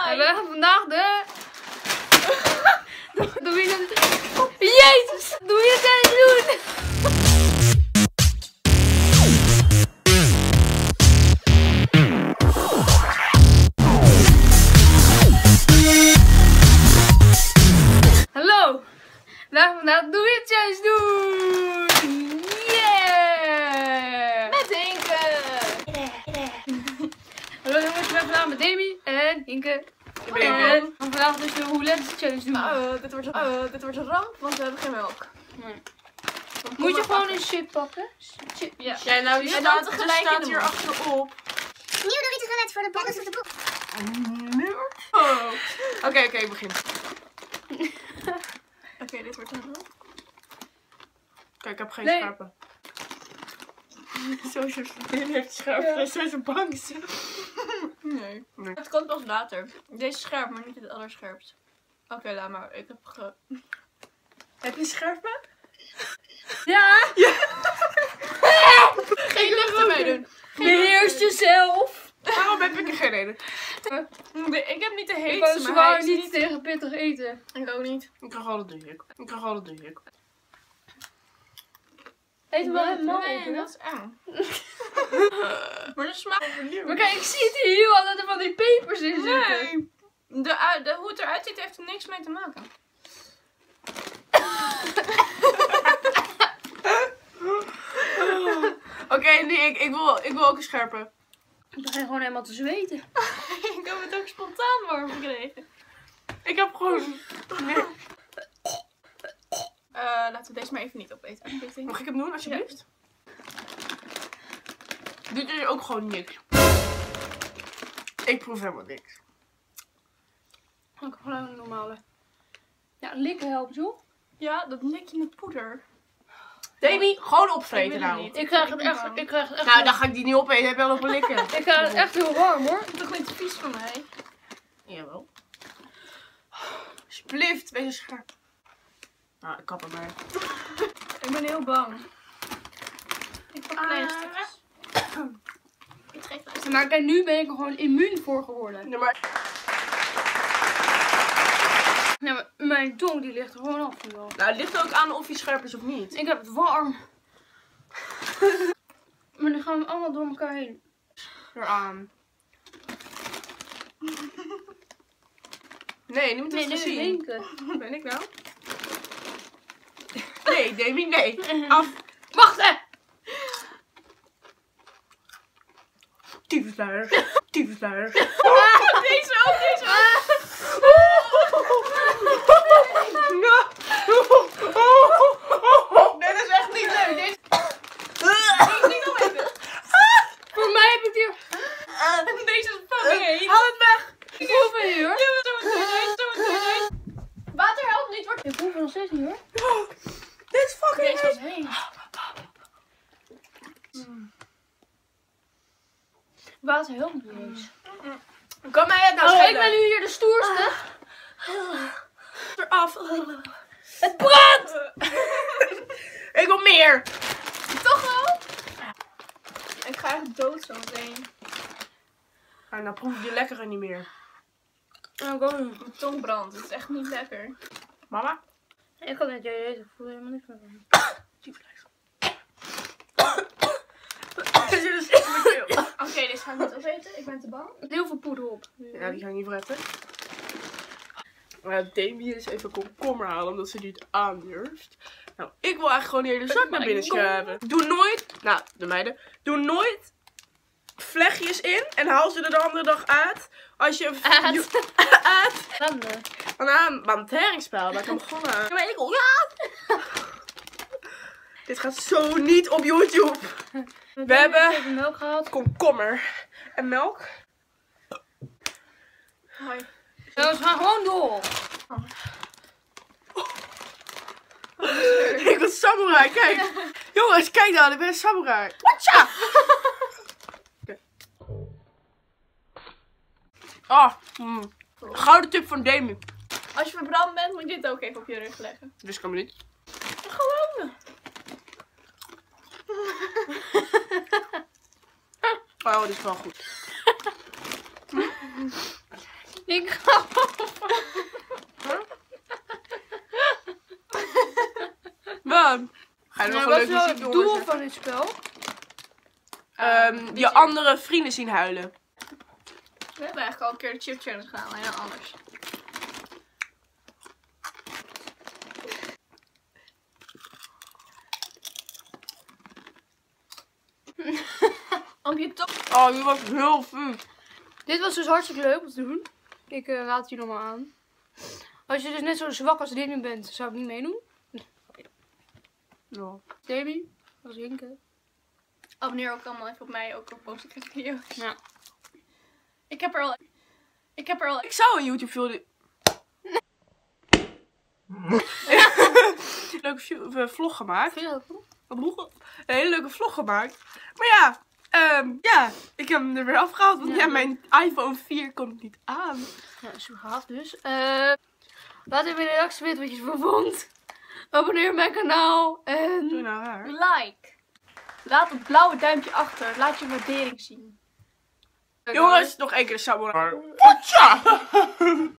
We hebben vandaag de... Doe je het? Jezus! Doe je het eens doen? Hallo! We gaan vandaag Doe je het eens doen? Yeah! Met Hinke! Hallo jongens, we zijn vandaag met Demi en Hinke. En vandaag dus de roulette challenge doen. Dit wordt een ramp, want we hebben geen melk. Nee. Moet je gewoon een chip pakken? Chip, ja. Ja, nou, die staat tegelijk staat in hier de achterop. Nieuw Doritos Roulette voor de bonus of de poep. Oh. Oké, ik begin. Oké, dit wordt een ramp. Kijk, ik heb geen Nee. scherpen. Zo vriendin heeft scherpen. Hij is zo bang. Nee. Nee. Het komt pas later. Deze is scherp, maar niet het allerscherpst. Oké, laat maar. Ik heb Heb je scherpen? Ja! geen lucht ermee doen. Beheers jezelf! Waarom heb ik er geen ene? Ik heb niet de Ik heetste, kan maar hij zwaar is niet tegen pittig eten. Ik ook niet. Ik krijg al de druk. Eet wel helemaal Nee, dat is eng. Maar de smaak is benieuwd. Maar kijk, ik zie het hier heel altijd van die pepers in zitten. Nee. Hoe het eruit ziet heeft er niks mee te maken. Oké, nee, ik wil ook een scherpe. Ik begin gewoon helemaal te zweten. Ik heb het ook spontaan warm gekregen. Ik heb gewoon... Nee. Laten we deze maar even niet opeten. Mag ik hem doen, alsjeblieft? Dit is ook gewoon niks. Ik proef helemaal niks. Ik gewoon een normale. Ja, likken helpt zo. Ja, dat lik je met poeder. Demi, gewoon Ik opvreten wil het nou. niet. Ik krijg het ben echt. bang. Ik krijg het echt. Nou, dan ga ik die niet opeten. Heb je al op een likken? Ik krijg het echt heel warm hoor. Toch niet vies van mij? Jawel. Alsjeblieft, wees scherp. Nou, ik kap er maar. Ik ben heel bang. Ik pak kleine stukjes. Ik trek kleine Maar kijk, nu ben ik er gewoon immuun voor geworden. Nee, maar... Ja, maar mijn tong die ligt er gewoon af nu al. Nou, het ligt ook aan of je scherp is of niet. Ik heb het warm. Maar nu gaan we allemaal door elkaar heen. Eraan. Nee, nu moet Nee, het nu zien. Hinke. Ben ik nou? Nee, Demi, nee. Af. Wacht hè! Tyfusluier. Tyfusluier. Deze ook, deze ook. Nee, dat is echt niet leuk. Niet nog even. Voor mij heb ik hier. Deze is fucking heet. Haal het weg. Ik proef het niet hoor. Water helpt niet, wordt. Ik proef het nog steeds niet hoor. Dit is fucking Deze was heet. heet. Water helpt niet eens. Kan mij het nou Oh, ik schelen? ben nu hier de stoerste. Eraf. Het brandt! Ik wil meer. Toch wel? Ik ga echt dood zo meteen. Nou, dan proef je lekker niet meer. Nou, ik ook niet. Mijn tong brandt. Het is echt niet lekker. Mama? Ik kan net eten. Ik voel er helemaal niks meer van. Er zit een stuk in mijn keel. Oké, deze ga ik niet opeten. Ik ben te bang. Heel veel poeder op. Ja, die ga ik niet fretten. Demi is even komkommer halen omdat ze niet aandurft. Nou, ik wil eigenlijk gewoon die hele zak naar binnen schuiven. Doe nooit, nou, de meiden, doe nooit vlechtjes in en haal ze er de andere dag uit. Als je uit Handen. van het heringsspel, waar ik hem begonnen aan. Maar ik wil, ja. Dit gaat zo niet op YouTube. We hebben even melk gehaald. komkommer en melk. Hoi. Ja, we gaan gewoon door. Ik ben samurai, kijk. Jongens, kijk dan, ik ben een samurai. Watcha! Ah, gouden tip van Demi. Als je verbrand bent, moet je dit ook even op je rug leggen. Dus kan me niet. Gewoon. Oh, dit is wel goed. Ik Ik ga... Wat? Ga je nog een wat leuk is nou muziekje het doel horen? van dit spel? Je andere vrienden zien huilen. We hebben eigenlijk al een keer de chip challenge gedaan, alleen dan anders. Op je top. Oh, die was heel vies. Dit was dus hartstikke leuk om te doen. Ik raad het je nog maar aan. Als je dus net zo zwak als Demi bent, zou ik niet meedoen. Ja. Demi, als Jinke. Abonneer ook allemaal even op mij, ook op post ik geen video's. Ja. Ik heb er al. Ik zou een YouTube video... leuke vlog gemaakt. Vind je dat goed? Een hele leuke vlog gemaakt. Maar ja, ja, ik heb hem er weer afgehaald. Want ja, mijn iPhone 4 kon het niet aan. Ja, zo gaaf dus. Laat even in de reactie weten wat je ervan vond. Abonneer op mijn kanaal. En... Doe nou raar. Like. Laat het blauwe duimpje achter. Laat je waardering zien. Jongens, nog één keer de samurai.